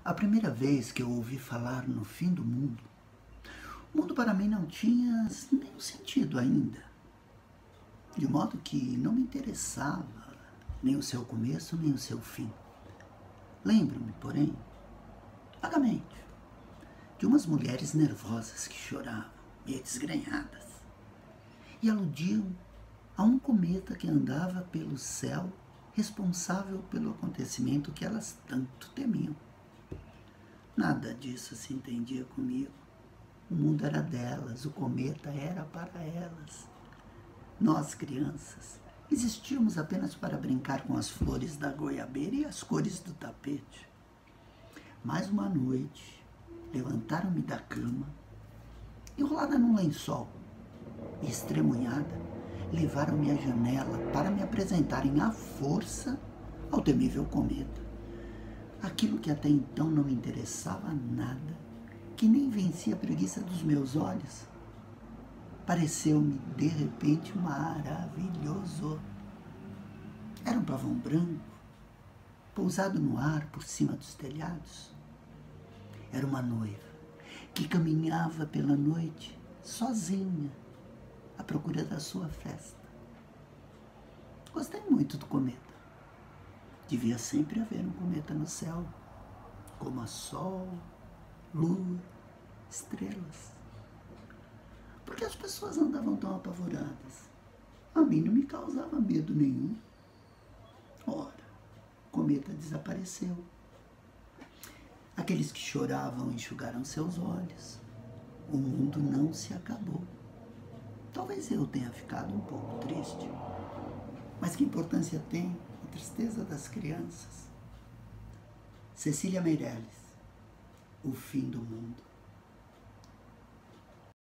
A primeira vez que eu ouvi falar no fim do mundo, o mundo para mim não tinha nenhum sentido ainda. De modo que não me interessava nem o seu começo, nem o seu fim. Lembro-me, porém, vagamente, de umas mulheres nervosas que choravam, meio desgrenhadas, e aludiam a um cometa que andava pelo céu, responsável pelo acontecimento que elas tanto temiam. Nada disso se entendia comigo. O mundo era delas, o cometa era para elas. Nós, crianças, existíamos apenas para brincar com as flores da goiabeira e as cores do tapete. Mais uma noite, levantaram-me da cama, enrolada num lençol, e estremunhada, levaram-me à janela para me apresentarem à força ao temível cometa. Aquilo que até então não me interessava nada, que nem vencia a preguiça dos meus olhos, pareceu-me de repente maravilhoso. Era um pavão branco, pousado no ar por cima dos telhados. Era uma noiva que caminhava pela noite sozinha à procura da sua festa. Gostei muito do cometa. Devia sempre haver um cometa no céu, como a sol, lua, estrelas. Por que as pessoas andavam tão apavoradas? A mim não me causava medo nenhum. Ora, o cometa desapareceu. Aqueles que choravam enxugaram seus olhos. O mundo não se acabou. Talvez eu tenha ficado um pouco triste. Mas que importância tem a tristeza das crianças? Cecília Meirelles, O Fim do Mundo.